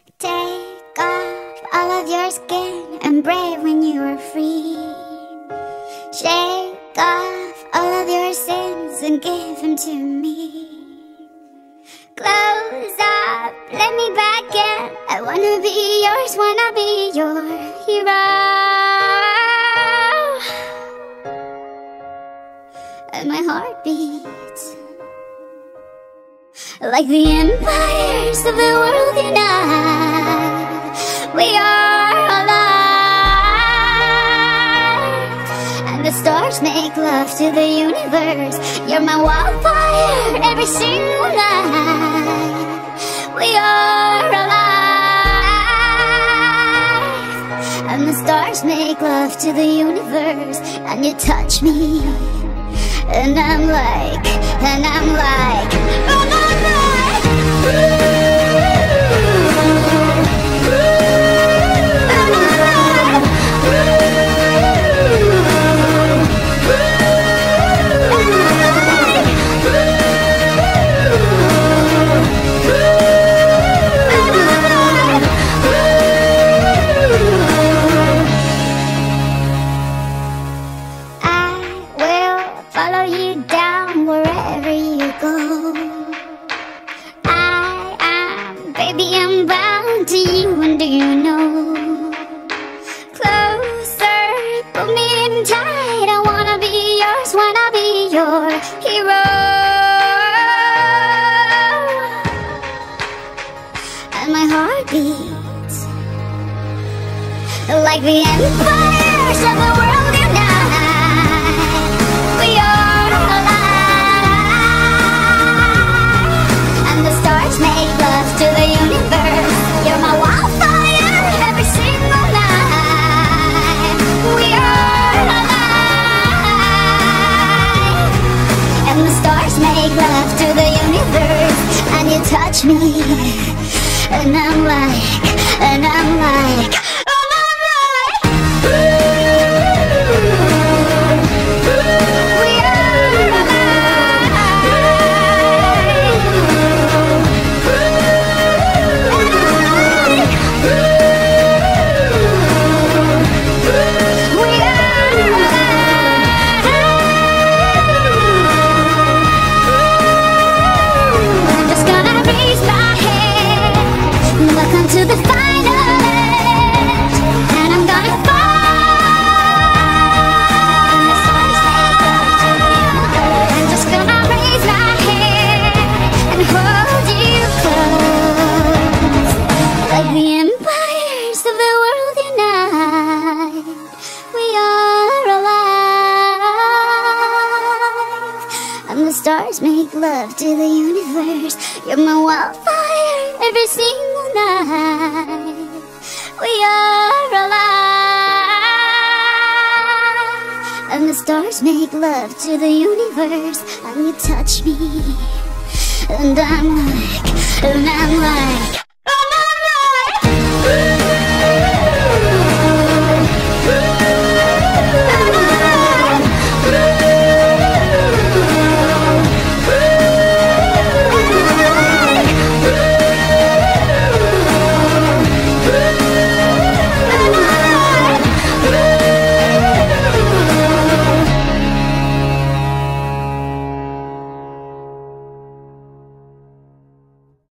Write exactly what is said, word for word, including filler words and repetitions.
Take off all of your skin and brave when you are free. Shake off all of your sins and give them to me. Close up, let me back in. I wanna be yours, wanna be your hero. And my heart beats like the empires of the world unite. We are alive, and the stars make love to the universe. You're my wildfire every single night. We are alive, and the stars make love to the universe. And you touch me, and I'm like, and I'm like, and I'm like, ooh. Follow you down wherever you go. I am, baby, I'm bound to you, and do you know? Closer, pull me in tight. I wanna be yours, wanna be your hero. And my heart beats like the empires of the world unite. We are alive, and the stars make love to the universe. You're my wildfire every single night. We are alive, and the stars make love to the universe. And you touch me, and I'm like, and I'm like, and I'm like, ooh. To the final edge, and I'm gonna fall. I'm just gonna raise my head and hold you close. Like the empires of the world unite. We are alive, and the stars make love to the universe. You're my wildfire every single night. We are alive, and the stars make love to the universe. And you touch me, and I'm like, and I'm like